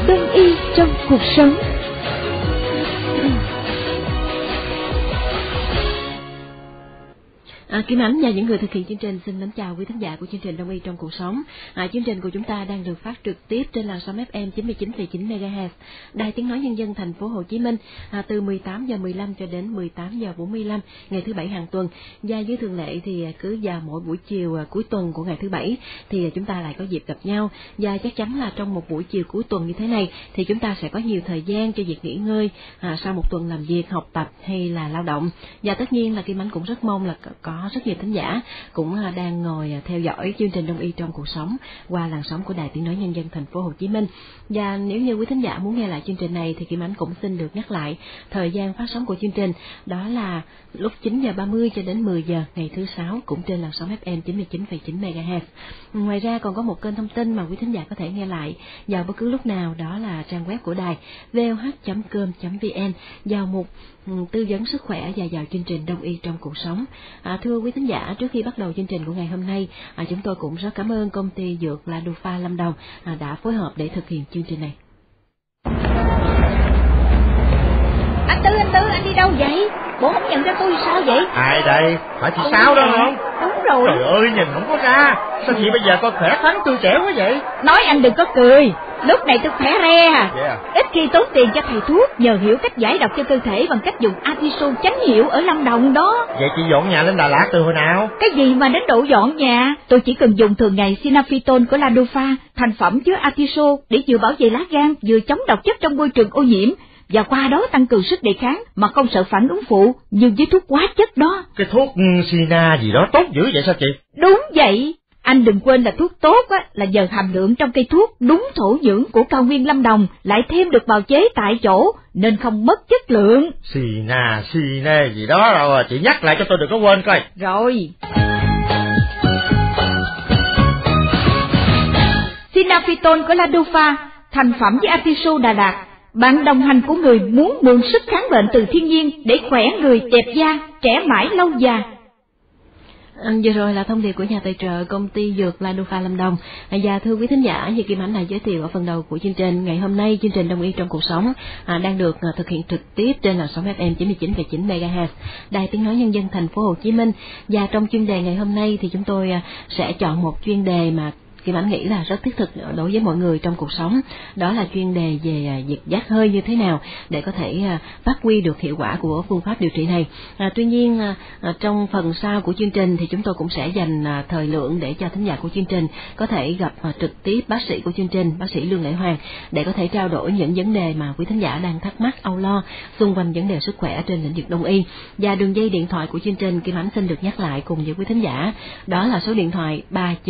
Đông y trong cuộc sống. Kim Ánh và những người thực hiện chương trình xin mến chào quý thính giả của chương trình Đông y trong cuộc sống. Chương trình của chúng ta đang được phát trực tiếp trên làn sóng FM 99,9 MHz, Đài Tiếng nói Nhân dân thành phố Hồ Chí Minh, từ 18:15 cho đến 18:45 ngày thứ Bảy hàng tuần. Và như thường lệ thì cứ vào mỗi buổi chiều cuối tuần của ngày thứ Bảy thì chúng ta lại có dịp gặp nhau, và chắc chắn là trong một buổi chiều cuối tuần như thế này thì chúng ta sẽ có nhiều thời gian cho việc nghỉ ngơi sau một tuần làm việc, học tập hay là lao động. Và tất nhiên là Kim Ánh cũng rất mong là có rất nhiều thính giả cũng đang ngồi theo dõi chương trình Đông y trong cuộc sống qua làn sóng của Đài Tiếng nói Nhân dân thành phố Hồ Chí Minh. Và nếu như quý thính giả muốn nghe lại chương trình này thì Kim Ánh cũng xin được nhắc lại thời gian phát sóng của chương trình, đó là lúc 9:30 cho đến 10 giờ ngày thứ Sáu, cũng trên làn sóng FM 99,9 MHz. Ngoài ra còn có một kênh thông tin mà quý thính giả có thể nghe lại vào bất cứ lúc nào, đó là trang web của đài voh.com.vn, vào mục tư vấn sức khỏe và vào chương trình Đông y trong cuộc sống. Thưa quý thính giả, trước khi bắt đầu chương trình của ngày hôm nay, chúng tôi cũng rất cảm ơn công ty dược Ladufa Lâm Đồng đã phối hợp để thực hiện chương trình này. Anh Tư, anh đi đâu vậy? Bộ không nhận ra tôi sao vậy? Ai đây? Phải chị Sáu đó không? Đúng rồi. Trời ơi, nhìn không có ra. Sao chị bây giờ con khỏe khoắn tươi trẻ quá vậy? Nói anh đừng có cười. Lúc này tôi khỏe re à. Yeah. Ít khi tốn tiền cho thầy thuốc, nhờ hiểu cách giải độc cho cơ thể bằng cách dùng Artiso chánh hiệu ở Lâm Đồng đó. Vậy chị dọn nhà lên Đà Lạt từ hồi nào? Cái gì mà đến độ dọn nhà? Tôi chỉ cần dùng thường ngày Sinafitol của Ladufa, thành phẩm chứa Artiso để vừa bảo vệ lá gan, vừa chống độc chất trong môi trường ô nhiễm, và qua đó tăng cường sức đề kháng mà không sợ phản ứng phụ như với thuốc hóa chất đó. Cái thuốc Sina gì đó tốt dữ vậy sao chị? Đúng vậy. Anh đừng quên là thuốc tốt là nhờ hàm lượng trong cây thuốc đúng thổ nhưỡng của cao nguyên Lâm Đồng, lại thêm được bào chế tại chỗ nên không mất chất lượng. Sina gì đó rồi, chị nhắc lại cho tôi đừng có quên coi. Rồi. Sinafitol của Ladufa, thành phẩm với Artiso Đà Lạt, bạn đồng hành của người muốn mượn sức kháng bệnh từ thiên nhiên để khỏe người, đẹp da, trẻ mãi lâu dài. Vừa rồi là thông điệp của nhà tài trợ công ty dược Ladufa Lâm Đồng. Và thưa quý thính giả, như Kim Ánh đã giới thiệu ở phần đầu của chương trình, ngày hôm nay chương trình Đông y trong cuộc sống đang được thực hiện trực tiếp trên làn sóng FM 99,9 MHz, Đài Tiếng nói Nhân dân thành phố Hồ Chí Minh. Và trong chuyên đề ngày hôm nay thì chúng tôi sẽ chọn một chuyên đề mà Kim Ánh nghĩ là rất thiết thực đối với mọi người trong cuộc sống, đó là chuyên đề về việc giác hơi như thế nào để có thể phát huy được hiệu quả của phương pháp điều trị này. Tuy nhiên trong phần sau của chương trình thì chúng tôi cũng sẽ dành thời lượng để cho thính giả của chương trình có thể gặp trực tiếp bác sĩ của chương trình, bác sĩ Lương Lễ Hoàng, để có thể trao đổi những vấn đề mà quý thính giả đang thắc mắc, âu lo xung quanh vấn đề sức khỏe trên lĩnh vực đông y. Và đường dây điện thoại của chương trình Kim Ánh xin được nhắc lại cùng với quý thính giả, đó là số điện thoại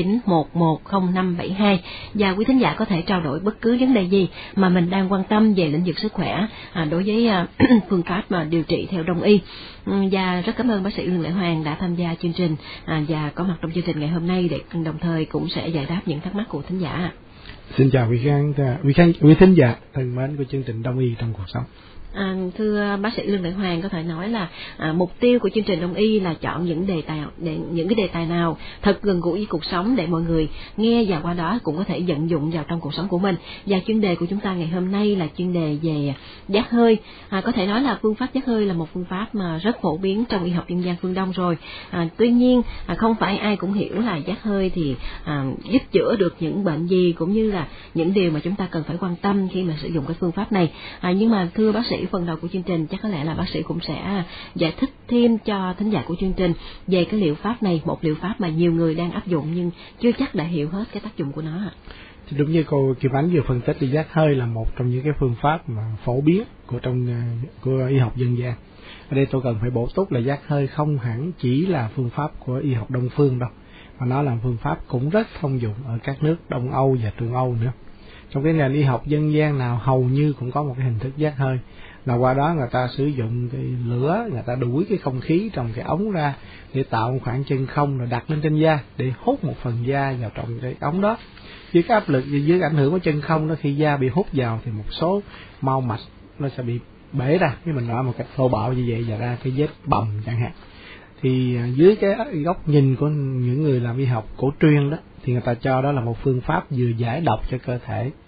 39110572, và quý thính giả có thể trao đổi bất cứ vấn đề gì mà mình đang quan tâm về lĩnh vực sức khỏe đối với phương pháp mà điều trị theo đông y. Và rất cảm ơn bác sĩ Lương Lễ Hoàng đã tham gia chương trình và có mặt trong chương trình ngày hôm nay, để đồng thời cũng sẽ giải đáp những thắc mắc của thính giả. Xin chào quý thính giả thân mến của chương trình Đông y trong cuộc sống. Thưa bác sĩ Lương Đại Hoàng, có thể nói là mục tiêu của chương trình Đông y là chọn những cái đề tài nào thật gần gũi với cuộc sống để mọi người nghe và qua đó cũng có thể vận dụng vào trong cuộc sống của mình. Và chuyên đề của chúng ta ngày hôm nay là chuyên đề về giác hơi. Có thể nói là phương pháp giác hơi là một phương pháp mà rất phổ biến trong y học dân gian phương Đông rồi. Tuy nhiên không phải ai cũng hiểu là giác hơi thì giúp chữa được những bệnh gì, cũng như là những điều mà chúng ta cần phải quan tâm khi mà sử dụng cái phương pháp này. Nhưng mà thưa bác sĩ, phần đầu của chương trình chắc có lẽ là bác sĩ cũng sẽ giải thích thêm cho thính giả của chương trình về cái liệu pháp này, một liệu pháp mà nhiều người đang áp dụng nhưng chưa chắc đã hiểu hết cái tác dụng của nó. Thì đúng như cô Kim Ánh vừa phân tích thì giác hơi là một trong những cái phương pháp mà phổ biến của y học dân gian. Ở đây tôi cần phải bổ túc là giác hơi không hẳn chỉ là phương pháp của y học Đông phương đâu, mà nó là phương pháp cũng rất thông dụng ở các nước Đông Âu và Trung Âu nữa. Trong cái nền y học dân gian nào hầu như cũng có một cái hình thức giác hơi, là qua đó người ta sử dụng cái lửa, người ta đuổi cái không khí trong cái ống ra để tạo một khoảng chân không rồi đặt lên trên da để hút một phần da vào trong cái ống đó. Dưới cái áp lực, dưới ảnh hưởng của chân không đó, khi da bị hút vào thì một số mao mạch nó sẽ bị bể ra, khi mình nói một cách thô bạo như vậy, và ra cái vết bầm chẳng hạn. Thì dưới cái góc nhìn của những người làm y học cổ truyền đó, thì người ta cho đó là một phương pháp vừa giải độc cho cơ thể,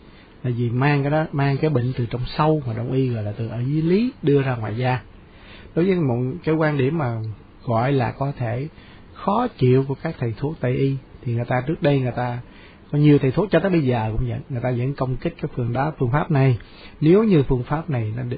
là vì mang cái bệnh từ trong sâu mà đông y gọi là từ ở dưới lý đưa ra ngoài da. Đối với một cái quan điểm mà gọi là có thể khó chịu của các thầy thuốc Tây y, thì người ta trước đây người ta có nhiều thầy thuốc cho tới bây giờ cũng vậy, người ta vẫn công kích cái phương pháp này. Nếu như phương pháp này nó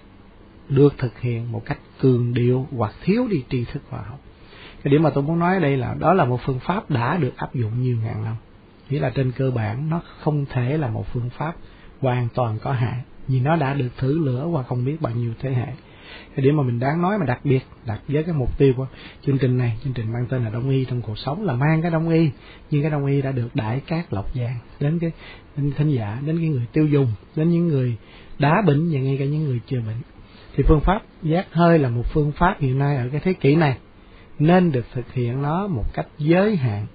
được thực hiện một cách cường điệu hoặc thiếu đi tri thức khoa học. Cái điểm mà tôi muốn nói ở đây là đó là một phương pháp đã được áp dụng nhiều ngàn năm, nghĩa là trên cơ bản nó không thể là một phương pháp hoàn toàn có hại, vì nó đã được thử lửa qua không biết bao nhiêu thế hệ. Cái điểm mà mình đáng nói mà đặc biệt đặt với cái mục tiêu của chương trình này, chương trình mang tên là Đông y trong cuộc sống, là mang cái Đông y, nhưng cái Đông y đã được đãi cát lọc vàng đến cái thính giả, đến cái người tiêu dùng, đến những người đã bệnh và ngay cả những người chưa bệnh. Thì phương pháp giác hơi là một phương pháp hiện nay ở cái thế kỷ này nên được thực hiện nó một cách giới hạn,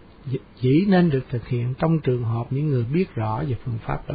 chỉ nên được thực hiện trong trường hợp những người biết rõ về phương pháp đó.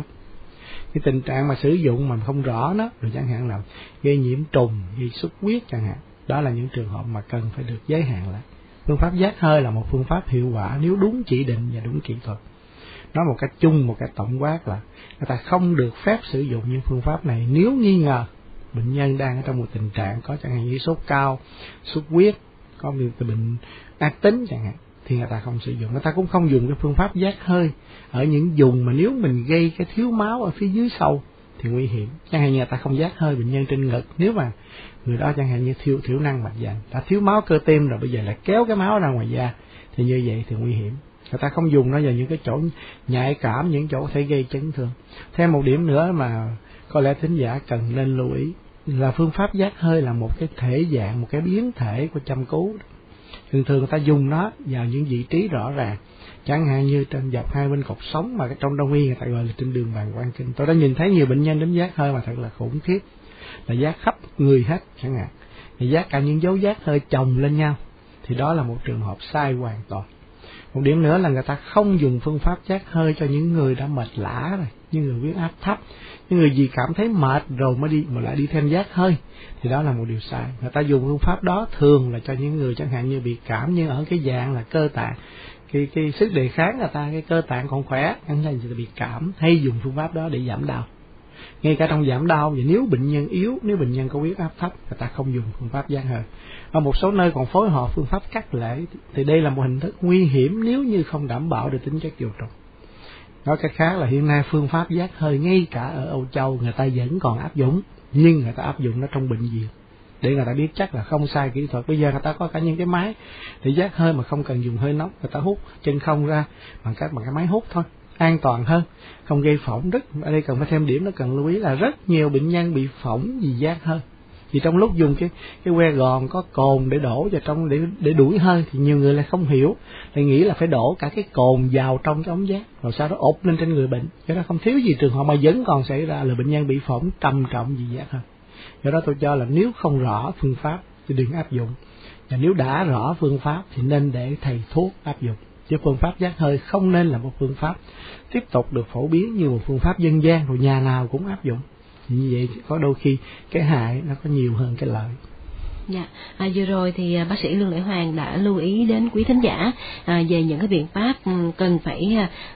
Cái tình trạng mà sử dụng mà không rõ nó, rồi chẳng hạn là gây nhiễm trùng, gây xuất huyết chẳng hạn, đó là những trường hợp mà cần phải được giới hạn lại. Phương pháp giác hơi là một phương pháp hiệu quả nếu đúng chỉ định và đúng kỹ thuật. Nói một cách chung, một cách tổng quát là người ta không được phép sử dụng những phương pháp này nếu nghi ngờ bệnh nhân đang ở trong một tình trạng có chẳng hạn như sốt cao, xuất huyết, có bệnh ác tính chẳng hạn, thì người ta không sử dụng. Người ta cũng không dùng cái phương pháp giác hơi ở những vùng mà nếu mình gây cái thiếu máu ở phía dưới sâu thì nguy hiểm. Chẳng hạn như người ta không giác hơi bệnh nhân trên ngực, nếu mà người đó chẳng hạn như thiểu năng mạch vành, đã thiếu máu cơ tim rồi bây giờ lại kéo cái máu ra ngoài da, thì như vậy thì nguy hiểm. Người ta không dùng nó vào những cái chỗ nhạy cảm, những chỗ có thể gây chấn thương. Thêm một điểm nữa mà có lẽ thính giả cần nên lưu ý là phương pháp giác hơi là một cái thể dạng, một cái biến thể của châm cứu. Thường người ta dùng nó vào những vị trí rõ ràng, chẳng hạn như trên dọc hai bên cột sống mà trong Đông y người ta gọi là trên đường bàng quang kinh. Tôi đã nhìn thấy nhiều bệnh nhân đến giác hơi mà thật là khủng khiếp, là giác khắp người hết chẳng hạn, thì giác cả những dấu giác hơi chồng lên nhau, thì đó là một trường hợp sai hoàn toàn. Một điểm nữa là người ta không dùng phương pháp giác hơi cho những người đã mệt lả rồi, những người huyết áp thấp, những người gì cảm thấy mệt rồi mới lại đi thêm giác hơi, thì đó là một điều sai. Người ta dùng phương pháp đó thường là cho những người chẳng hạn như bị cảm, nhưng ở cái dạng là cơ tạng, cái sức đề kháng người ta, cái cơ tạng còn khỏe, chẳng hạn như bị cảm, hay dùng phương pháp đó để giảm đau. Ngay cả trong giảm đau, và nếu bệnh nhân yếu, nếu bệnh nhân có huyết áp thấp, người ta không dùng phương pháp giác hơi. Ở một số nơi còn phối hợp phương pháp cắt lễ, thì đây là một hình thức nguy hiểm nếu như không đảm bảo được tính chất vô trùng. Nói cách khác là hiện nay phương pháp giác hơi ngay cả ở Âu Châu người ta vẫn còn áp dụng, nhưng người ta áp dụng nó trong bệnh viện để người ta biết chắc là không sai kỹ thuật. Bây giờ người ta có cả những cái máy để giác hơi mà không cần dùng hơi nóng, người ta hút chân không ra bằng cái máy hút thôi, an toàn hơn, không gây phỏng. Ở đây cần phải thêm điểm nó cần lưu ý là rất nhiều bệnh nhân bị phỏng vì giác hơi. Vì trong lúc dùng cái que gòn có cồn để đổ vào trong để đuổi hơi, thì nhiều người lại không hiểu, lại nghĩ là phải đổ cả cái cồn vào trong cái ống giác rồi sau đó ộp lên trên người bệnh. Cho đó không thiếu gì trường hợp mà vẫn còn xảy ra là bệnh nhân bị phỏng trầm trọng vì giác hơi. Do đó tôi cho là nếu không rõ phương pháp thì đừng áp dụng, và nếu đã rõ phương pháp thì nên để thầy thuốc áp dụng. Chứ phương pháp giác hơi không nên là một phương pháp tiếp tục được phổ biến như một phương pháp dân gian rồi nhà nào cũng áp dụng. Như vậy có đôi khi cái hại nó có nhiều hơn cái lợi. Dạ, vừa rồi thì bác sĩ Lương Lễ Hoàng đã lưu ý đến quý thính giả về những cái biện pháp cần phải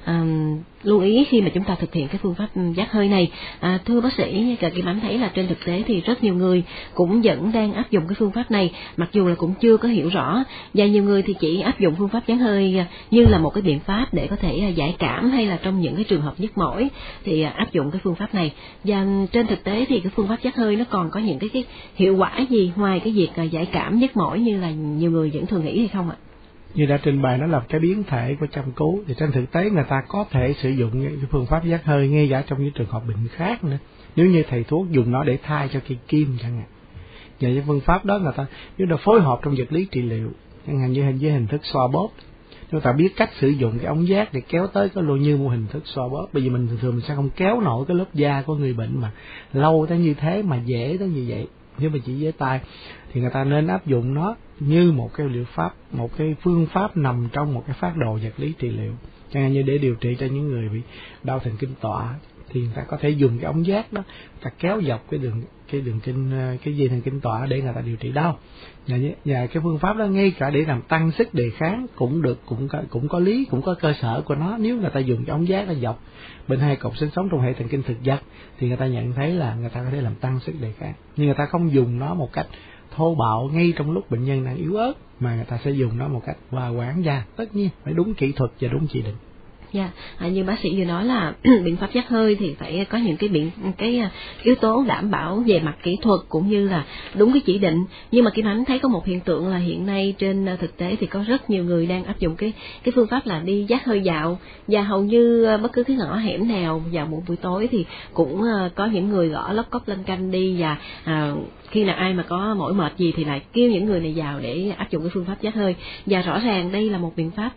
lưu ý khi mà chúng ta thực hiện cái phương pháp giác hơi này. Thưa bác sĩ, Cà Kim Ánh thấy là trên thực tế thì rất nhiều người cũng vẫn đang áp dụng cái phương pháp này, mặc dù là cũng chưa có hiểu rõ, và nhiều người thì chỉ áp dụng phương pháp giác hơi như là một cái biện pháp để có thể giải cảm, hay là trong những cái trường hợp nhức mỏi thì áp dụng cái phương pháp này. Và trên thực tế thì cái phương pháp giác hơi nó còn có những cái hiệu quả gì ngoài cái việc giải cảm nhức mỏi như là nhiều người vẫn thường nghĩ hay không ạ? Như đã trình bày, nó là cái biến thể của châm cứu, thì trên thực tế người ta có thể sử dụng cái phương pháp giác hơi ngay cả trong những trường hợp bệnh khác nữa, nếu như thầy thuốc dùng nó để thay cho cây kim chẳng hạn. Và cái phương pháp đó người ta nếu đã phối hợp trong vật lý trị liệu, chẳng hạn như với hình thức xoa bóp, chúng ta biết cách sử dụng cái ống giác để kéo tới cái lô như một hình thức xoa bóp. Bởi vì mình thường mình sẽ không kéo nổi cái lớp da của người bệnh mà lâu tới như thế, mà dễ tới như vậy. Nếu mà chỉ với tay thì người ta nên áp dụng nó như một cái liệu pháp, một cái phương pháp nằm trong một cái phác đồ vật lý trị liệu, chẳng hạn như để điều trị cho những người bị đau thần kinh tọa, thì người ta có thể dùng cái ống giác đó, người ta kéo dọc cái đường kinh, cái dây thần kinh tọa để người ta điều trị đau. Và cái phương pháp đó ngay cả để làm tăng sức đề kháng cũng được, cũng có lý, cũng có cơ sở của nó. Nếu người ta dùng cái ống giác nó dọc bên hai cột xương sống trong hệ thần kinh thực vật thì người ta nhận thấy là người ta có thể làm tăng sức đề kháng. Nhưng người ta không dùng nó một cách thô bạo ngay trong lúc bệnh nhân đang yếu ớt, mà người ta sẽ dùng nó một cách hòa quản gia, tất nhiên phải đúng kỹ thuật và đúng chỉ định. Dạ, như bác sĩ vừa nói là biện pháp giác hơi thì phải có những cái yếu tố đảm bảo về mặt kỹ thuật cũng như là đúng cái chỉ định. Nhưng mà Kim Ánh thấy có một hiện tượng là hiện nay trên thực tế thì có rất nhiều người đang áp dụng cái phương pháp là đi giác hơi dạo, và hầu như bất cứ cái ngõ hẻm nào vào một buổi tối thì cũng có những người gõ lóc cóc lanh canh đi, và khi nào ai mà có mỏi mệt gì thì lại kêu những người này vào để áp dụng cái phương pháp giác hơi. Và rõ ràng đây là một biện pháp,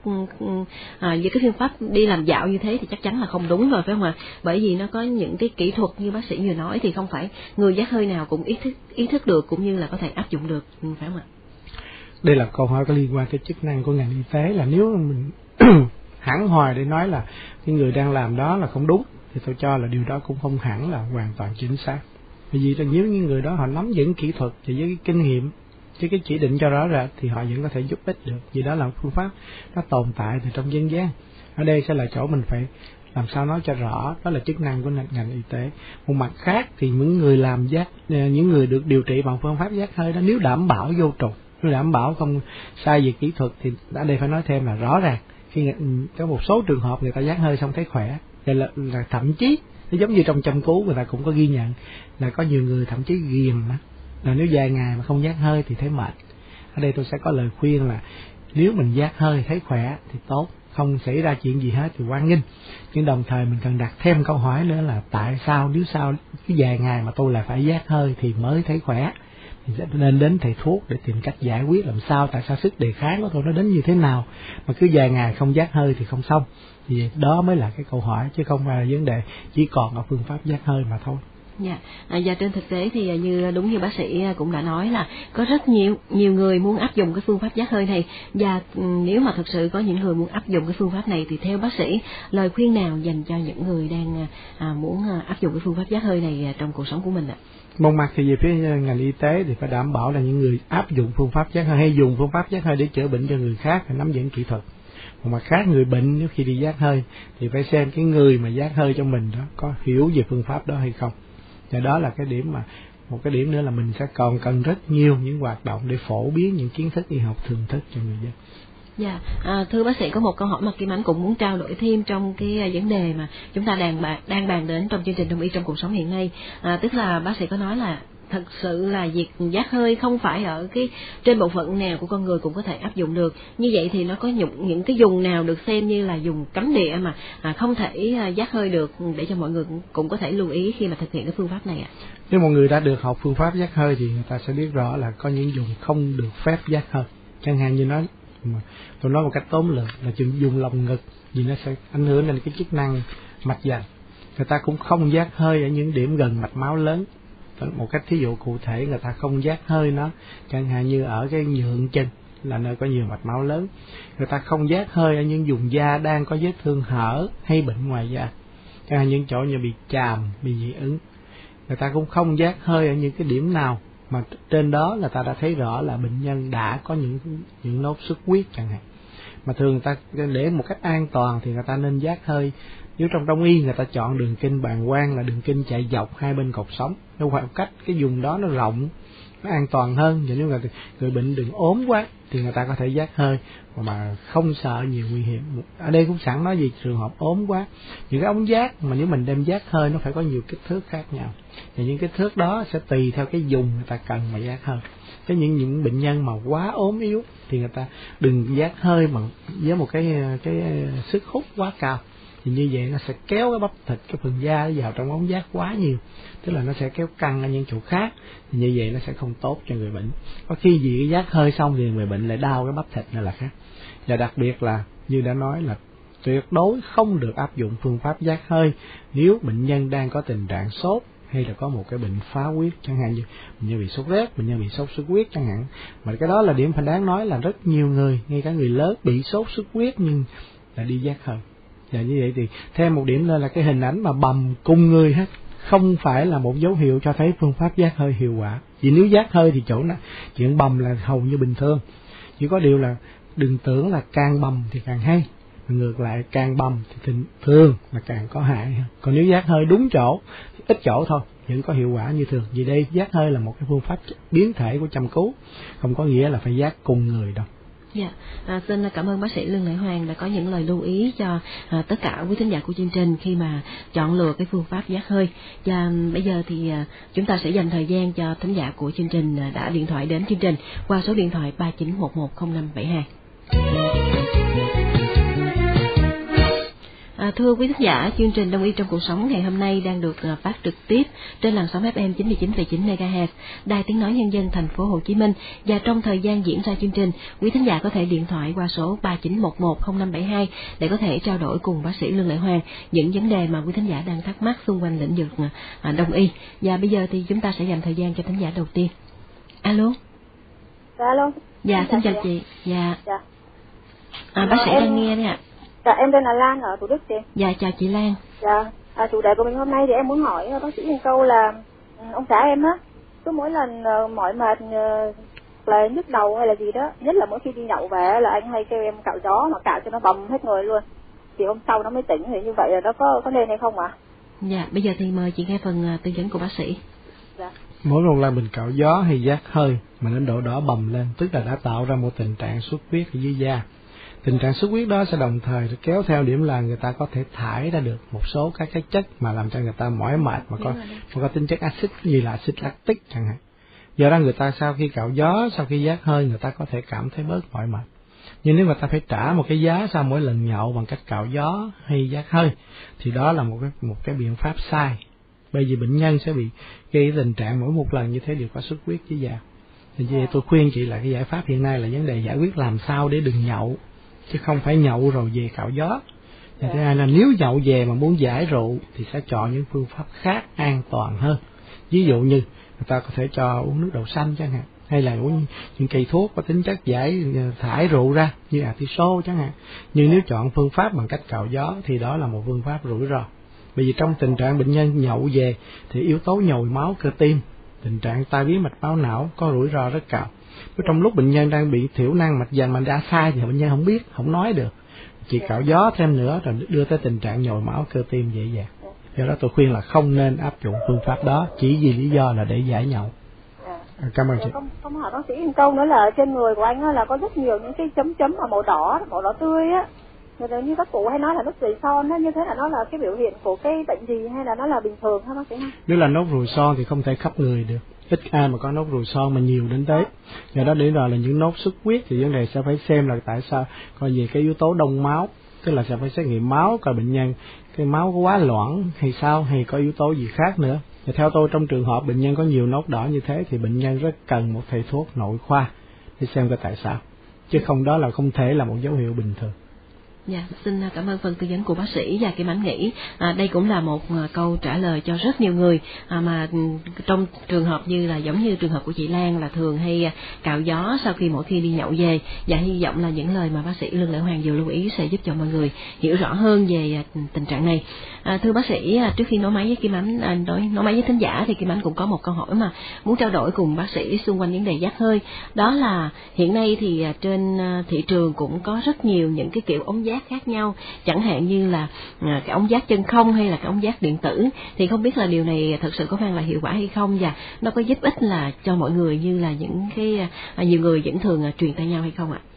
với cái phương pháp đi làm dạo như thế thì chắc chắn là không đúng rồi, phải không ạ? Bởi vì nó có những cái kỹ thuật như bác sĩ vừa nói thì không phải người giác hơi nào cũng ý thức được cũng như là có thể áp dụng được, phải không ạ? Đây là câu hỏi có liên quan tới chức năng của ngành y tế, là nếu mình hẳn hoài để nói là cái người đang làm đó là không đúng thì tôi cho là điều đó cũng không hẳn là hoàn toàn chính xác. Vì vậy nếu những người đó họ nắm vững kỹ thuật và với cái kinh nghiệm, với cái chỉ định cho rõ ràng thì họ vẫn có thể giúp ích được. Vì đó là một phương pháp nó tồn tại từ trong dân gian. Ở đây sẽ là chỗ mình phải làm sao nói cho rõ, đó là chức năng của ngành y tế. Một mặt khác thì những người được điều trị bằng phương pháp giác hơi đó, nếu đảm bảo vô trùng, nếu đảm bảo không sai về kỹ thuật thì ở đây phải nói thêm là rõ ràng khi có một số trường hợp người ta giác hơi xong thấy khỏe, là thậm chí nó giống như trong châm cứu người ta cũng có ghi nhận là có nhiều người thậm chí ghiền đó, là nếu vài ngày mà không giác hơi thì thấy mệt. Ở đây tôi sẽ có lời khuyên là nếu mình giác hơi thấy khỏe thì tốt, không xảy ra chuyện gì hết thì hoan nghênh. Nhưng đồng thời mình cần đặt thêm câu hỏi nữa là tại sao nếu sau cái vài ngày mà tôi lại phải giác hơi thì mới thấy khỏe, thì sẽ nên đến thầy thuốc để tìm cách giải quyết làm sao, tại sao sức đề kháng của tôi nó đến như thế nào mà cứ vài ngày không giác hơi thì không xong. Thì đó mới là cái câu hỏi, chứ không phải là vấn đề chỉ còn ở phương pháp giác hơi mà thôi. Dạ, và trên thực tế thì như đúng như bác sĩ cũng đã nói là có rất nhiều người muốn áp dụng cái phương pháp giác hơi này, và nếu mà thực sự có những người muốn áp dụng cái phương pháp này thì theo bác sĩ lời khuyên nào dành cho những người đang muốn áp dụng cái phương pháp giác hơi này trong cuộc sống của mình ạ? Một mặt thì về phía ngành y tế thì phải đảm bảo là những người áp dụng phương pháp giác hơi hay dùng phương pháp giác hơi để chữa bệnh cho người khác phải nắm vững kỹ thuật. Một mặt khác, người bệnh nếu khi đi giác hơi thì phải xem cái người mà giác hơi cho mình đó có hiểu về phương pháp đó hay không. Và đó là cái điểm mà một cái điểm nữa là mình sẽ còn cần rất nhiều những hoạt động để phổ biến những kiến thức y học thường thức cho người dân. Dạ, thưa bác sĩ, có một câu hỏi mà Kim Ánh cũng muốn trao đổi thêm trong cái vấn đề mà chúng ta đang bàn đến trong chương trình Đông y trong cuộc sống hiện nay. Tức là bác sĩ có nói là thật sự là việc giác hơi không phải ở cái trên bộ phận nào của con người cũng có thể áp dụng được. Như vậy thì nó có những cái vùng nào được xem như là vùng cấm địa mà không thể giác hơi được, để cho mọi người cũng có thể lưu ý khi mà thực hiện cái phương pháp này ạ? Nếu một người đã được học phương pháp giác hơi thì người ta sẽ biết rõ là có những vùng không được phép giác hơi. Chẳng hạn như tôi nói một cách tóm lược là dùng lồng ngực, vì nó sẽ ảnh hưởng đến cái chức năng mạch vành. Người ta cũng không giác hơi ở những điểm gần mạch máu lớn. Một cách thí dụ cụ thể, người ta không giác hơi nó chẳng hạn như ở cái nhượng chân là nơi có nhiều mạch máu lớn. Người ta không giác hơi ở những vùng da đang có vết thương hở hay bệnh ngoài da, chẳng hạn những chỗ như bị chàm, bị dị ứng. Người ta cũng không giác hơi ở những cái điểm nào mà trên đó người ta đã thấy rõ là bệnh nhân đã có những nốt xuất huyết chẳng hạn. Mà thường người ta để một cách an toàn thì người ta nên giác hơi. Nếu trong Đông y người ta chọn đường kinh bàng quang là đường kinh chạy dọc hai bên cột sống, theo khoảng cách cái vùng đó nó rộng, nó an toàn hơn. Và nếu người bệnh đừng ốm quá thì người ta có thể giác hơi mà không sợ nhiều nguy hiểm. Ở đây cũng sẵn nói về trường hợp ốm quá, những cái ống giác mà nếu mình đem giác hơi nó phải có nhiều kích thước khác nhau, và những kích thước đó sẽ tùy theo cái vùng người ta cần mà giác hơi. Cái những bệnh nhân mà quá ốm yếu thì người ta đừng giác hơi bằng với một cái sức hút quá cao, thì như vậy nó sẽ kéo cái bắp thịt, cái phần da vào trong ống giác quá nhiều, tức là nó sẽ kéo căng ở những chỗ khác, thì như vậy nó sẽ không tốt cho người bệnh. Có khi vì cái giác hơi xong thì người bệnh lại đau cái bắp thịt này là khác. Và đặc biệt là như đã nói là tuyệt đối không được áp dụng phương pháp giác hơi nếu bệnh nhân đang có tình trạng sốt hay là có một cái bệnh phá huyết, chẳng hạn như bệnh nhân bị sốt rét, bệnh nhân bị sốt xuất huyết chẳng hạn. Mà cái đó là điểm phải đáng nói là rất nhiều người, ngay cả người lớn bị sốt xuất huyết nhưng là đi giác hơi. Và như vậy thì thêm một điểm nữa là cái hình ảnh mà bầm cùng người hết không phải là một dấu hiệu cho thấy phương pháp giác hơi hiệu quả. Vì nếu giác hơi thì chỗ chuyện bầm là hầu như bình thường. Chỉ có điều là đừng tưởng là càng bầm thì càng hay, ngược lại càng bầm thì thường là càng có hại. Còn nếu giác hơi đúng chỗ thì ít chỗ thôi vẫn có hiệu quả như thường. Vì đây giác hơi là một cái phương pháp biến thể của châm cứu, không có nghĩa là phải giác cùng người đâu. Dạ, xin cảm ơn bác sĩ Lương Lệ Hoàng đã có những lời lưu ý cho tất cả quý thính giả của chương trình khi mà chọn lựa cái phương pháp giác hơi. Và bây giờ thì chúng ta sẽ dành thời gian cho thính giả của chương trình đã điện thoại đến chương trình qua số điện thoại 39110572. Thưa quý thính giả, chương trình Đông y trong cuộc sống ngày hôm nay đang được phát trực tiếp trên làn sóng FM 99,9 MHz, Đài Tiếng nói Nhân dân thành phố Hồ Chí Minh. Và trong thời gian diễn ra chương trình, quý thính giả có thể điện thoại qua số 39110572 để có thể trao đổi cùng bác sĩ Lương Lệ Hoàng những vấn đề mà quý thính giả đang thắc mắc xung quanh lĩnh vực đông y. Và bây giờ thì chúng ta sẽ dành thời gian cho thính giả đầu tiên. Alo. Alo. Dạ, xin chào chị. Dạ. Bác sĩ đang nghe đấy ạ. Dạ, em tên là Lan ở Thủ Đức chị. Dạ, chào chị Lan. Dạ, chủ đề của mình hôm nay thì em muốn hỏi bác sĩ một câu là ông xã em á, cứ mỗi lần mỏi mệt là nhức đầu hay là gì đó, nhất là mỗi khi đi nhậu về là anh hay kêu em cạo gió, mà cạo cho nó bầm hết người luôn. Thì hôm sau nó mới tỉnh, thì như vậy là nó có nên hay không ạ? Dạ, bây giờ thì mời chị nghe phần tư vấn của bác sĩ. Dạ. Mỗi lần là mình cạo gió hay giác hơi mà đến độ đỏ bầm lên, tức là đã tạo ra một tình trạng xuất huyết ở dưới da. Tình trạng xuất huyết đó sẽ đồng thời kéo theo điểm là người ta có thể thải ra được một số các cái chất mà làm cho người ta mỏi mệt mà có tính chất axit, như là axit lactic chẳng hạn. Do đó người ta sau khi cạo gió, sau khi giác hơi, người ta có thể cảm thấy bớt mỏi mệt. Nhưng nếu người ta phải trả một cái giá sau mỗi lần nhậu bằng cách cạo gió hay giác hơi thì đó là một cái biện pháp sai. Bởi vì bệnh nhân sẽ bị gây tình trạng mỗi một lần như thế đều có xuất huyết dưới da. Thì vậy tôi khuyên chị là cái giải pháp hiện nay là vấn đề giải quyết làm sao để đừng nhậu, chứ không phải nhậu rồi về cạo gió. Và thứ hai là nếu nhậu về mà muốn giải rượu thì sẽ chọn những phương pháp khác an toàn hơn. Ví dụ như người ta có thể cho uống nước đậu xanh chẳng hạn, hay là uống những cây thuốc có tính chất giải thải rượu ra như atiso chẳng hạn. Nhưng nếu chọn phương pháp bằng cách cạo gió thì đó là một phương pháp rủi ro. Bởi vì trong tình trạng bệnh nhân nhậu về thì yếu tố nhồi máu cơ tim, tình trạng tai biến mạch máu não có rủi ro rất cao. Trong lúc bệnh nhân đang bị thiểu năng mạch vành mà đã sai thì bệnh nhân không biết, không nói được. Chỉ cạo gió thêm nữa rồi đưa tới tình trạng nhồi máu cơ tim dễ dàng. Do đó tôi khuyên là không nên áp dụng phương pháp đó chỉ vì lý do là để giải nhậu. Cảm ơn chị. Không hỏi bác sĩ một câu nữa là trên người của anh là có rất nhiều những cái chấm mà màu đỏ tươi á. Rồi như các cụ hay nói là nốt ruồi son á, như thế là nó là cái biểu hiện của cái bệnh gì hay là nó là bình thường hả bác sĩ? Nếu là nốt ruồi son thì không thể khắp người được. Ít ai mà có nốt ruồi son mà nhiều đến thế. Do đó để rồi là những nốt xuất huyết thì vấn đề sẽ phải xem là tại sao, coi về cái yếu tố đông máu, tức là sẽ phải xét nghiệm máu coi bệnh nhân cái máu có quá loãng hay sao, hay có yếu tố gì khác nữa. Và theo tôi trong trường hợp bệnh nhân có nhiều nốt đỏ như thế thì bệnh nhân rất cần một thầy thuốc nội khoa để xem coi tại sao, chứ không đó là không thể là một dấu hiệu bình thường. Dạ, xin cảm ơn phần tư vấn của bác sĩ. Và Kim Ánh nghĩ đây cũng là một câu trả lời cho rất nhiều người mà trong trường hợp như là giống như trường hợp của chị Lan là thường hay cạo gió sau khi mỗi khi đi nhậu về. Và hy vọng là những lời mà bác sĩ Lương Lệ Hoàng vừa lưu ý sẽ giúp cho mọi người hiểu rõ hơn về tình trạng này. Thưa bác sĩ, trước khi nói máy với Kim Ánh, nói máy với thính giả thì Kim Ánh cũng có một câu hỏi mà muốn trao đổi cùng bác sĩ xung quanh vấn đề giác hơi. Đó là hiện nay thì trên thị trường cũng có rất nhiều những cái kiểu ống giác khác nhau, chẳng hạn như là cái ống giác chân không hay là cái ống giác điện tử, thì không biết là điều này thật sự có mang lại hiệu quả hay không, và nó có giúp ích là cho mọi người như là những cái nhiều người vẫn thường truyền tay nhau hay không ạ?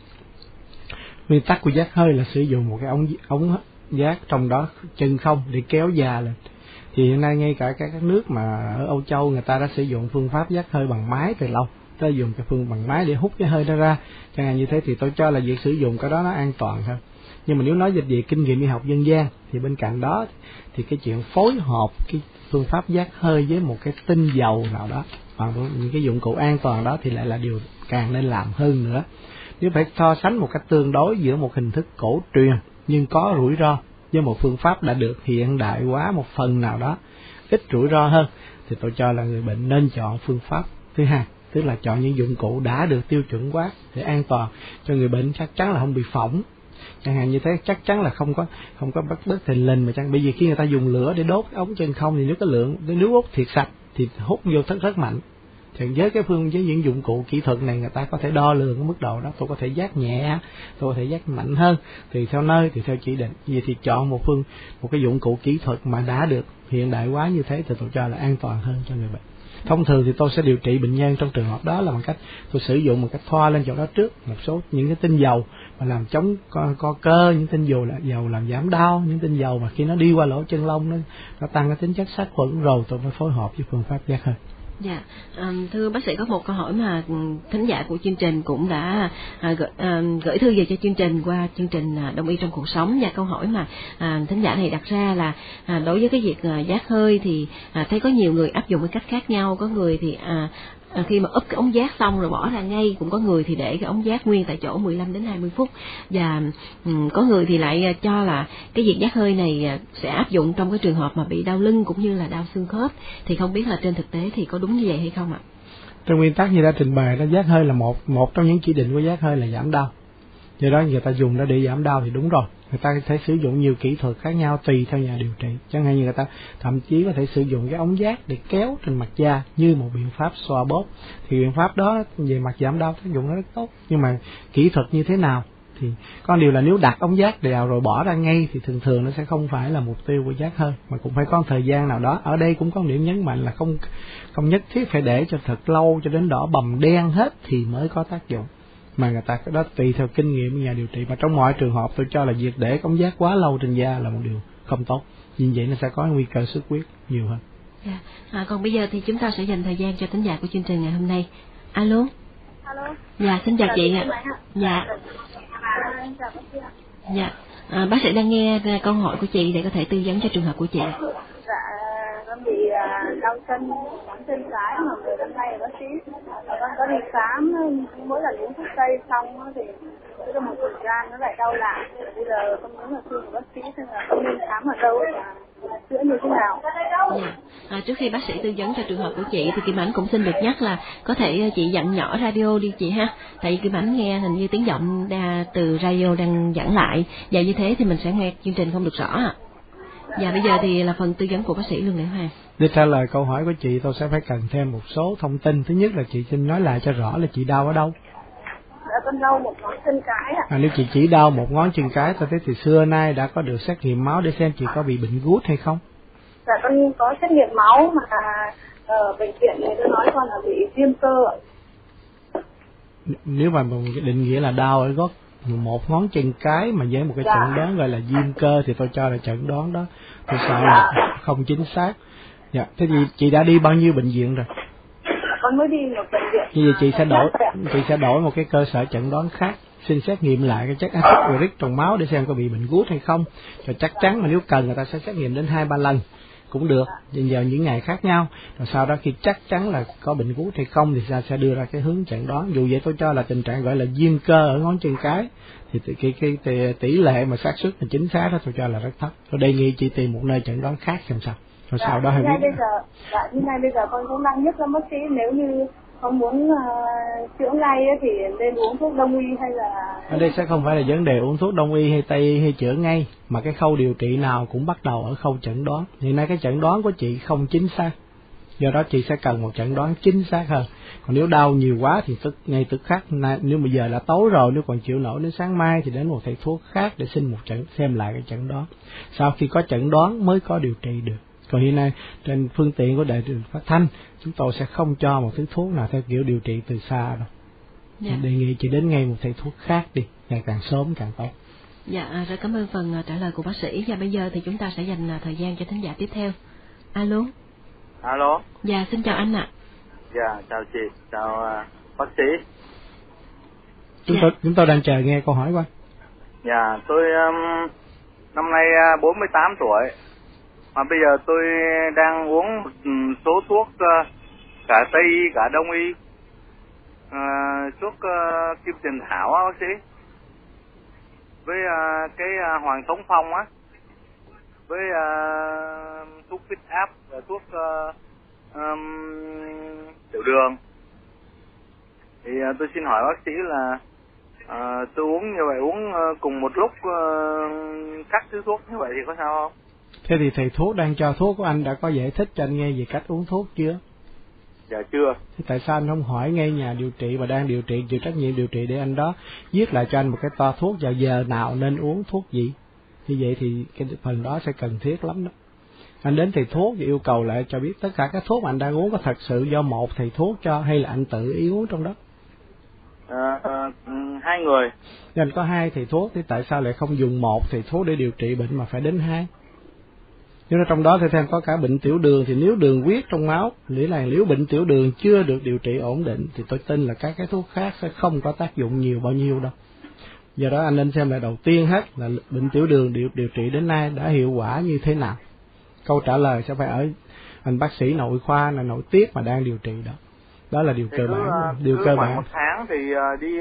Nguyên tắc của giác hơi là sử dụng một cái ống giác trong đó chân không để kéo da lên. Thì hiện nay ngay cả các nước mà ở Âu Châu người ta đã sử dụng phương pháp giác hơi bằng máy từ lâu. Ta dùng cái phương bằng máy để hút cái hơi đó ra, chẳng hạn như thế thì tôi cho là việc sử dụng cái đó nó an toàn hơn. Nhưng mà nếu nói về kinh nghiệm y học dân gian thì bên cạnh đó thì cái chuyện phối hợp cái phương pháp giác hơi với một cái tinh dầu nào đó bằng những cái dụng cụ an toàn đó thì lại là điều càng nên làm hơn nữa. Nếu phải so sánh một cách tương đối giữa một hình thức cổ truyền nhưng có rủi ro với một phương pháp đã được hiện đại hóa một phần nào đó ít rủi ro hơn, thì tôi cho là người bệnh nên chọn phương pháp thứ hai, tức là chọn những dụng cụ đã được tiêu chuẩn hóa để an toàn cho người bệnh, chắc chắn là không bị phỏng. chẳng hạn như thế, chắc chắn là không có bất thình lình mà chẳng, bởi vì khi người ta dùng lửa để đốt cái ống chân không thì nếu cái lượng nước hút thiệt sạch thì hút vô rất mạnh. Thì với những dụng cụ kỹ thuật này người ta có thể đo lường cái mức độ đó, tôi có thể giác nhẹ, tôi có thể giác mạnh hơn, tùy theo nơi, tùy theo chỉ định. Vậy thì chọn một cái dụng cụ kỹ thuật mà đã được hiện đại hóa như thế thì tôi cho là an toàn hơn cho người bệnh. Thông thường thì tôi sẽ điều trị bệnh nhân trong trường hợp đó là bằng cách tôi sử dụng một cách thoa lên chỗ đó trước một số những cái tinh dầu mà làm chống co cơ, những tinh dầu làm giảm đau, những tinh dầu mà khi nó đi qua lỗ chân lông nó tăng cái tính chất sát khuẩn, rồi tôi mới phối hợp với phương pháp giác hơi. Dạ, thưa bác sĩ, có một câu hỏi mà thính giả của chương trình cũng đã gửi thư về cho chương trình qua chương trình Đông y trong cuộc sống, và câu hỏi mà thính giả này đặt ra là đối với cái việc giác hơi thì thấy có nhiều người áp dụng cái cách khác nhau. Có người thì khi mà úp cái ống giác xong rồi bỏ ra ngay, cũng có người thì để cái ống giác nguyên tại chỗ 15 đến 20 phút, và có người thì lại cho là cái việc giác hơi này sẽ áp dụng trong cái trường hợp mà bị đau lưng cũng như là đau xương khớp. Thì không biết là trên thực tế thì có đúng như vậy hay không ạ? Trong nguyên tắc như đã trình bày đó, giác hơi là một trong những chỉ định của giác hơi là giảm đau. Do đó người ta dùng nó để giảm đau thì đúng rồi. Người ta có thể sử dụng nhiều kỹ thuật khác nhau tùy theo nhà điều trị. Chẳng hạn như người ta thậm chí có thể sử dụng cái ống giác để kéo trên mặt da như một biện pháp xoa bóp. Thì biện pháp đó về mặt giảm đau tác dụng nó rất tốt. Nhưng mà kỹ thuật như thế nào thì có điều là nếu đặt ống giác đều rồi bỏ ra ngay thì thường nó sẽ không phải là mục tiêu của giác hơi, mà cũng phải có thời gian nào đó. Ở đây cũng có một điểm nhấn mạnh là không nhất thiết phải để cho thật lâu cho đến đỏ bầm đen hết thì mới có tác dụng, mà người ta cái đó tùy theo kinh nghiệm của nhà điều trị. Và trong mọi trường hợp tôi cho là việc để ống giác quá lâu trên da là một điều không tốt, như vậy nó sẽ có nguy cơ xuất huyết nhiều hơn. Dạ. Còn bây giờ thì chúng ta sẽ dành thời gian cho thính giả của chương trình ngày hôm nay. Alo. Alo. Dạ, xin chào chị ạ. Dạ. Dạ. Bác sĩ đang nghe câu hỏi của chị để có thể tư vấn cho trường hợp của chị. Dạ, con bị đau chân, móng chân trái mà người năm nay bác sĩ. Con có đi khám, mỗi lần uống thuốc tây xong thì có một thời gian nó lại đau lại. Bây giờ con muốn là khuyên của bác sĩ xem là con nên khám ở đâu và chữa như thế nào. Dạ. Trước khi bác sĩ tư vấn cho trường hợp của chị thì Kim Ánh cũng xin được nhắc là có thể chị dặn nhỏ radio đi chị ha, tại vì Kim Ánh nghe hình như tiếng giọng từ radio đang dẫn lại, và như thế thì mình sẽ nghe chương trình không được rõ ạ. Và bây giờ thì là phần tư vấn của bác sĩ Lương Lệ Hoàng. Để trả lời câu hỏi của chị, tôi sẽ phải cần thêm một số thông tin. Thứ nhất là chị xin nói lại cho rõ là chị đau ở đâu. Dạ, con đau một ngón chân cái ạ. Nếu chị chỉ đau một ngón chân cái, tôi thấy thì xưa nay đã có được xét nghiệm máu để xem chị có bị bệnh gút hay không? Dạ, con có xét nghiệm máu mà ở bệnh viện này tôi nói con là bị viêm cơ ạ. Nếu mà định nghĩa là đau ở gót một ngón chân cái mà với một cái chẩn đoán gọi là viêm cơ thì tôi cho là chẩn đoán đó tôi sợ là không chính xác. Dạ, thế thì chị đã đi bao nhiêu bệnh viện rồi? Con mới đi một bệnh viện. Như vậy chị sẽ đổi một cái cơ sở chẩn đoán khác, xin xét nghiệm lại cái chất axit uric trong máu để xem có bị bệnh gút hay không. Rồi chắc chắn mà nếu cần người ta sẽ xét nghiệm đến 2-3 lần cũng được, vào những ngày khác nhau. Rồi sau đó khi chắc chắn là có bệnh gút hay không thì ta sẽ đưa ra cái hướng chẩn đoán. Dù vậy tôi cho là tình trạng gọi là viêm cơ ở ngón chân cái thì cái tỷ lệ mà xác suất là chính xác đó tôi cho là rất thấp. Tôi đề nghị chị tìm một nơi chẩn đoán khác xem sao. Rồi sau đó hay biết. Như này bây giờ con cũng đang nhắc cho bác sĩ nếu như con muốn chữa ngay thì nên uống thuốc đông y hay là... Ở đây sẽ không phải là vấn đề uống thuốc đông y hay tây y hay chữa ngay, mà cái khâu điều trị nào cũng bắt đầu ở khâu chẩn đoán. Hiện nay cái chẩn đoán của chị không chính xác, do đó chị sẽ cần một chẩn đoán chính xác hơn. Còn nếu đau nhiều quá thì ngay tức khắc, nếu bây giờ đã tối rồi, nếu còn chịu nổi đến sáng mai thì đến một thầy thuốc khác để xin xem lại cái chẩn đoán. Sau khi có chẩn đoán mới có điều trị được. Còn hiện nay trên phương tiện của đài phát thanh chúng tôi sẽ không cho một thứ thuốc nào theo kiểu điều trị từ xa đâu. Dạ. Đề nghị chị đến ngay một thầy thuốc khác đi, càng sớm càng tốt. Dạ, rất cảm ơn phần trả lời của bác sĩ. Và bây giờ thì chúng ta sẽ dành thời gian cho thính giả tiếp theo. Alo. Alo. Dạ, xin chào anh ạ. Dạ, chào chị, chào bác sĩ. Chúng tôi đang chờ nghe câu hỏi của anh. Dạ, tôi năm nay 48 tuổi. Mà bây giờ tôi đang uống một số thuốc cả Tây y, cả Đông y, thuốc Kim Tiền Thảo á bác sĩ, với cái Hoàng Thống Phong á, với thuốc huyết áp, thuốc tiểu đường. Thì tôi xin hỏi bác sĩ là Tôi uống như vậy, uống cùng một lúc các thứ thuốc như vậy thì có sao không? Thế thì thầy thuốc đang cho thuốc của anh đã có giải thích cho anh nghe về cách uống thuốc chưa? Dạ chưa. Thế tại sao anh không hỏi ngay nhà điều trị và đang điều trị, chịu trách nhiệm điều trị để anh đó viết lại cho anh một cái toa thuốc vào giờ nào nên uống thuốc gì? Như vậy thì cái phần đó sẽ cần thiết lắm đó. Anh đến thầy thuốc và yêu cầu lại cho biết tất cả các thuốc mà anh đang uống có thật sự do một thầy thuốc cho hay là anh tự ý uống trong đó? Hai người. Nên có hai thầy thuốc thì tại sao lại không dùng một thầy thuốc để điều trị bệnh mà phải đến hai? Nhưng trong đó thì thêm có cả bệnh tiểu đường, thì nếu đường huyết trong máu, nghĩa là nếu bệnh tiểu đường chưa được điều trị ổn định thì tôi tin là các cái thuốc khác sẽ không có tác dụng nhiều bao nhiêu đâu. Do đó anh nên xem lại đầu tiên hết là bệnh tiểu đường điều trị đến nay đã hiệu quả như thế nào. Câu trả lời sẽ phải ở anh bác sĩ nội khoa là nội tiết mà đang điều trị đó. Đó là điều cơ bản. Điều cơ bản. Một tháng thì đi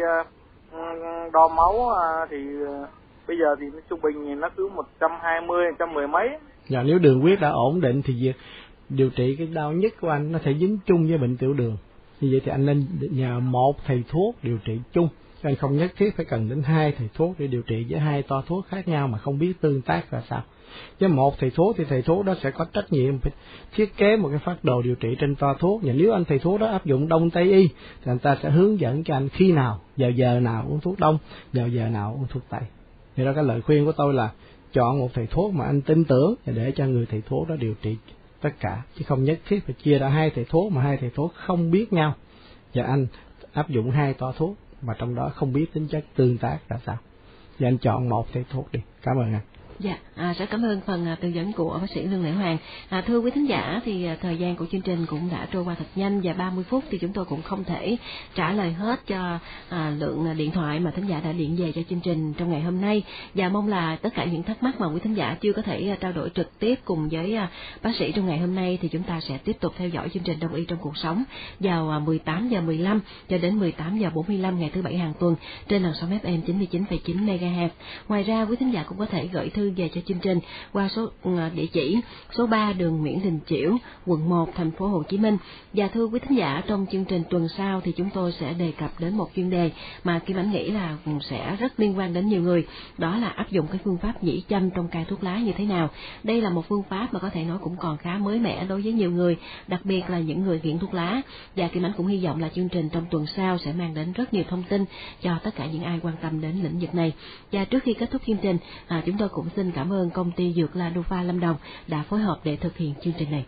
đo máu thì bây giờ thì trung bình thì nó cứ 120, 110 mấy. Dạ, nếu đường huyết đã ổn định thì việc điều trị cái đau nhức của anh nó sẽ dính chung với bệnh tiểu đường. Như vậy thì anh nên nhờ một thầy thuốc điều trị chung. Anh không nhất thiết phải cần đến hai thầy thuốc để điều trị với hai toa thuốc khác nhau mà không biết tương tác là sao. Với một thầy thuốc thì thầy thuốc đó sẽ có trách nhiệm phải thiết kế một cái phác đồ điều trị trên toa thuốc. Và nếu anh thầy thuốc đó áp dụng đông tây y thì anh ta sẽ hướng dẫn cho anh khi nào, vào giờ nào uống thuốc đông, vào giờ nào uống thuốc tây. Thì đó cái lời khuyên của tôi là chọn một thầy thuốc mà anh tin tưởng để cho người thầy thuốc đó điều trị tất cả, chứ không nhất thiết phải chia ra hai thầy thuốc mà hai thầy thuốc không biết nhau và anh áp dụng hai toa thuốc mà trong đó không biết tính chất tương tác là sao. Và anh chọn một thầy thuốc đi. Cảm ơn anh. Dạ, rất cảm ơn phần tư vấn của bác sĩ Lương Lễ Hoàng. Thưa quý thính giả, thì thời gian của chương trình cũng đã trôi qua thật nhanh và 30 phút thì chúng tôi cũng không thể trả lời hết cho lượng điện thoại mà thính giả đã điện về cho chương trình trong ngày hôm nay. Và mong là tất cả những thắc mắc mà quý thính giả chưa có thể trao đổi trực tiếp cùng với bác sĩ trong ngày hôm nay thì chúng ta sẽ tiếp tục theo dõi chương trình Đông y trong cuộc sống vào 18 giờ 15 cho đến 18 giờ 45 ngày thứ Bảy hàng tuần trên làn sóng FM 99,9 MHz. Ngoài ra quý thính giả cũng có thể gửi thư về cho chương trình qua số địa chỉ số 3 đường Nguyễn Đình Chiểu, quận 1, thành phố Hồ Chí Minh. Và thưa quý thính giả, trong chương trình tuần sau thì chúng tôi sẽ đề cập đến một chuyên đề mà Kim Ánh nghĩ là sẽ rất liên quan đến nhiều người, đó là áp dụng cái phương pháp nhĩ châm trong cai thuốc lá như thế nào. Đây là một phương pháp mà có thể nói cũng còn khá mới mẻ đối với nhiều người, đặc biệt là những người nghiện thuốc lá. Và Kim Ánh cũng hy vọng là chương trình trong tuần sau sẽ mang đến rất nhiều thông tin cho tất cả những ai quan tâm đến lĩnh vực này. Và trước khi kết thúc chương trình, chúng tôi cũng xin cảm ơn công ty dược La Đô Pha Lâm Đồng đã phối hợp để thực hiện chương trình này.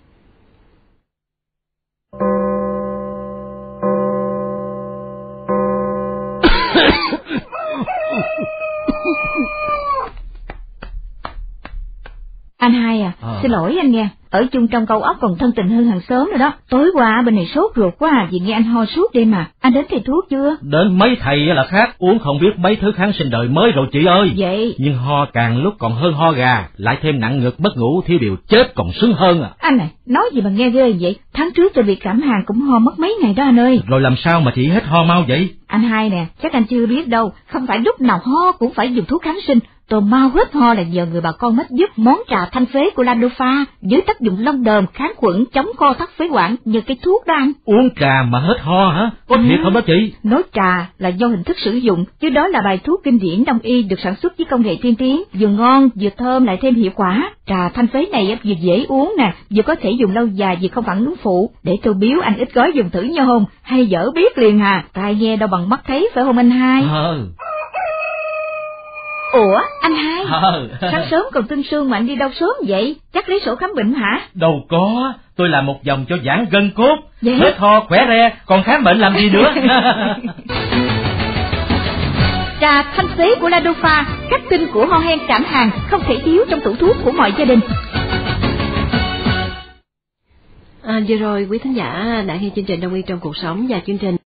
Anh Hai xin lỗi anh nghe, ở chung trong câu ốc còn thân tình hơn hàng xóm rồi đó. Tối qua bên này sốt ruột quá vì nghe anh ho suốt đêm mà. Anh đến thầy thuốc chưa? Đến mấy thầy là khác, uống không biết mấy thứ kháng sinh đời mới rồi chị ơi. Vậy nhưng ho càng lúc còn hơn ho gà, lại thêm nặng ngực mất ngủ, thiếu điều chết còn sướng hơn à. Anh này, nói gì mà nghe ghê vậy? Tháng trước tôi bị cảm hàn cũng ho mất mấy ngày đó anh ơi. Rồi làm sao mà chị hết ho mau vậy? Anh Hai nè, chắc anh chưa biết đâu, không phải lúc nào ho cũng phải dùng thuốc kháng sinh. Tôi mau hết ho là nhờ người bà con mách giúp món trà thanh phế của La Đô Pha với tác dụng lông đờm, kháng khuẩn, chống co thắt phế quản nhờ cái thuốc đó anh. Uống trà mà hết ho hả? Có thiệt không đó chị? Nói trà là do hình thức sử dụng, chứ đó là bài thuốc kinh điển đông y được sản xuất với công nghệ tiên tiến, vừa ngon vừa thơm lại thêm hiệu quả. Trà thanh phế này vừa dễ uống nè, vừa có thể dùng lâu dài vì không phản ứng phụ. Để tôi biếu anh ít gói dùng thử nha hôn, hay dở biết liền hà. Tai nghe đâu bằng mắt thấy phải không anh Hai? Ủa, anh Hai, sáng sớm còn tưng sương mà anh đi đâu sớm vậy? Chắc lấy sổ khám bệnh hả? Đâu có, tôi làm một vòng cho giãn gân cốt, vậy? Hết ho khỏe re, còn khám bệnh làm gì nữa? Trà thanh phế của La Đô Pha, khắc tinh của ho hen cảm hàn, không thể thiếu trong tủ thuốc của mọi gia đình. Vừa rồi quý thính giả đã nghe chương trình Đông y trong cuộc sống và chương trình